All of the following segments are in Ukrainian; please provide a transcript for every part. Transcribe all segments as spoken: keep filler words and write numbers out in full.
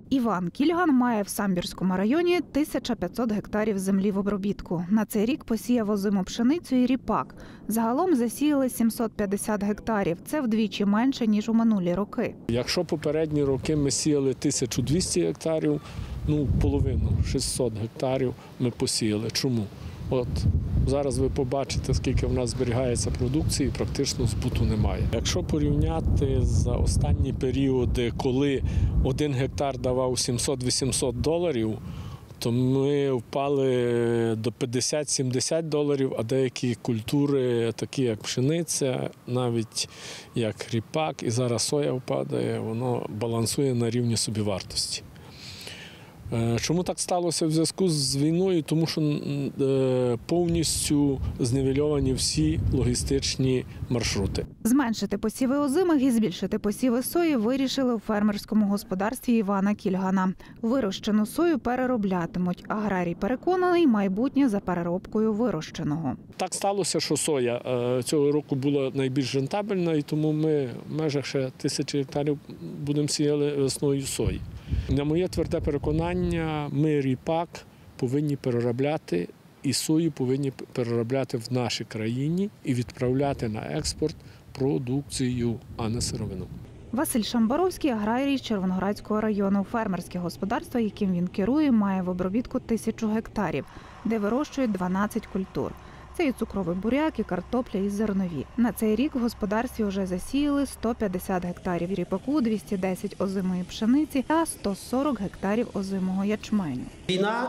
Іван Кільган має в Самбірському районі тисяча п'ятсот гектарів землі в обробітку. На цей рік посіяв озиму пшеницю і ріпак. Загалом засіяли сімсот п'ятдесят гектарів. Це вдвічі менше, ніж у минулі роки. Якщо попередні роки ми сіяли тисячу двісті гектарів, ну половину, шістсот гектарів ми посіяли. Чому? От зараз ви побачите, скільки в нас зберігається продукції, практично збуту немає. Якщо порівняти за останні періоди, коли один гектар давав сімсот-вісімсот доларів, то ми впали до п'ятдесят-сімдесят доларів, а деякі культури, такі як пшениця, навіть як ріпак, і зараз соя впадає, воно балансує на рівні собівартості. Чому так сталося в зв'язку з війною? Тому що повністю знівельовані всі логістичні маршрути. Зменшити посіви озимих і збільшити посіви сої вирішили у фермерському господарстві Івана Кільгана. Вирощену сою перероблятимуть. Аграрій переконаний, майбутнє за переробкою вирощеного. Так сталося, що соя цього року була найбільш рентабельна, і тому ми в межах ще тисячі гектарів будемо сіяли весною сої. На моє тверде переконання, ми ріпак повинні переробляти і сою повинні переробляти в нашій країні і відправляти на експорт продукцію, а не сировину. Василь Шамбаровський – аграрій Червоноградського району. Фермерське господарство, яким він керує, має в обробітку тисячу гектарів, де вирощують дванадцять культур. Це і цукровий буряк, і картопля, і зернові. На цей рік в господарстві вже засіяли сто п'ятдесят гектарів ріпаку, двісті десять озимої пшениці та сто сорок гектарів озимого ячменю. Війна,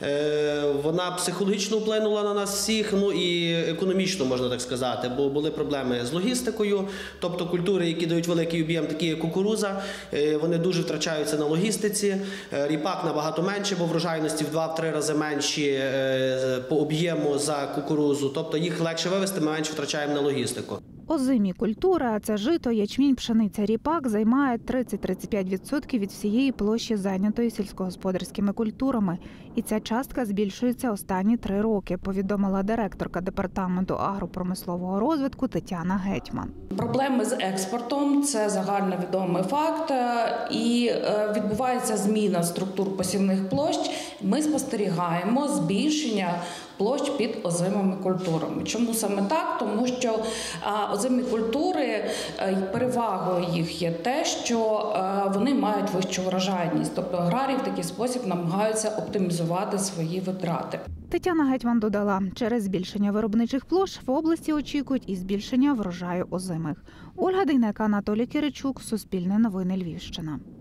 вона психологічно вплинула на нас всіх, ну і економічно, можна так сказати, бо були проблеми з логістикою, тобто культури, які дають великий об'єм, такі як кукурудза, вони дуже втрачаються на логістиці, ріпак набагато менше, бо врожайності в два-три рази менші по об'єму за кукурудзу. Тобто їх легше вивезти, ми менше втрачаємо на логістику. Озимі культури, а це жито, ячмінь, пшениця, ріпак, займає тридцять-тридцять п'ять відсотків від всієї площі, зайнятої сільськогосподарськими культурами. І ця частка збільшується останні три роки, повідомила директорка департаменту агропромислового розвитку Тетяна Гетьман. Проблеми з експортом – це загальновідомий факт, і відбувається зміна структур посівних площ. Ми спостерігаємо збільшення площ під озимими культурами. Чому саме так? Тому що озимі культури, перевагою їх є те, що вони мають вищу врожайність. Тобто аграрії в такий спосіб намагаються оптимізувати свої витрати. Тетяна Гетьман додала, через збільшення виробничих площ в області очікують і збільшення врожаю озимих. Ольга Дейнека, Анатолій Киричук, Суспільне новини, Львівщина.